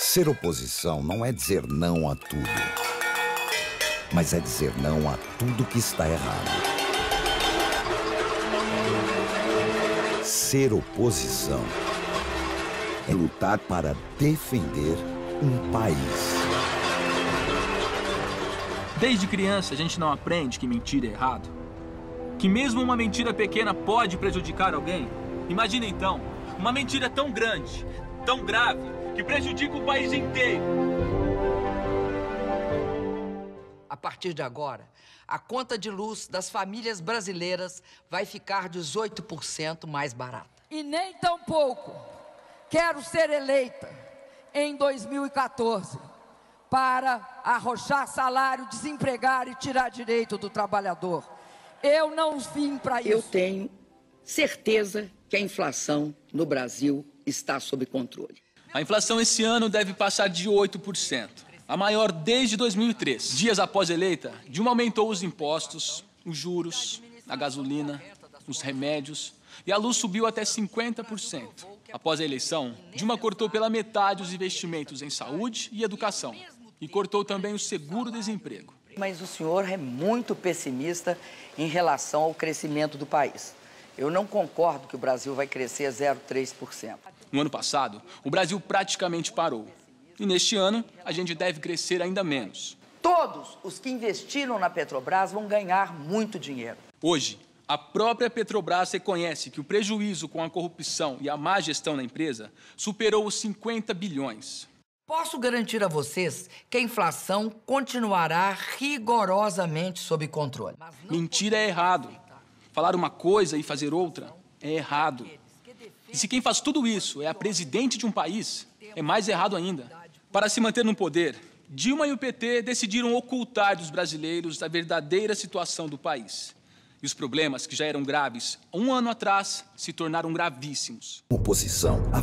Ser oposição não é dizer não a tudo, mas é dizer não a tudo que está errado. Ser oposição é lutar para defender um país. Desde criança, a gente não aprende que mentira é errado? Que mesmo uma mentira pequena pode prejudicar alguém? Imagina então, uma mentira tão grande, tão grave, que prejudica o país inteiro. A partir de agora, a conta de luz das famílias brasileiras vai ficar 18% mais barata. E nem tão pouco quero ser eleita em 2014 para arrochar salário, desempregar e tirar direito do trabalhador. Eu não vim para isso. Eu tenho certeza que a inflação no Brasil está sob controle. A inflação esse ano deve passar de 8%, a maior desde 2003. Dias após eleita, Dilma aumentou os impostos, os juros, a gasolina, os remédios e a luz subiu até 50%. Após a eleição, Dilma cortou pela metade os investimentos em saúde e educação e cortou também o seguro-desemprego. Mas o senhor é muito pessimista em relação ao crescimento do país. Eu não concordo que o Brasil vai crescer 0,3%. No ano passado, o Brasil praticamente parou. E neste ano, a gente deve crescer ainda menos. Todos os que investiram na Petrobras vão ganhar muito dinheiro. Hoje, a própria Petrobras reconhece que o prejuízo com a corrupção e a má gestão na empresa superou os 50 bilhões. Posso garantir a vocês que a inflação continuará rigorosamente sob controle. Mentira é errado. Falar uma coisa e fazer outra é errado. E se quem faz tudo isso é a presidente de um país, é mais errado ainda. Para se manter no poder, Dilma e o PT decidiram ocultar dos brasileiros a verdadeira situação do país. E os problemas que já eram graves um ano atrás se tornaram gravíssimos. Oposição, a